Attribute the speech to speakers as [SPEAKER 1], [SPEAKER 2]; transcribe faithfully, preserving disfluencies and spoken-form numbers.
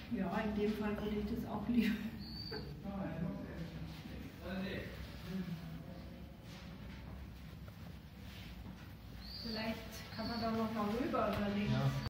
[SPEAKER 1] Ja, in dem Fall würde ich das auch lieber. Vielleicht kann man da noch mal rüber oder links. Ja.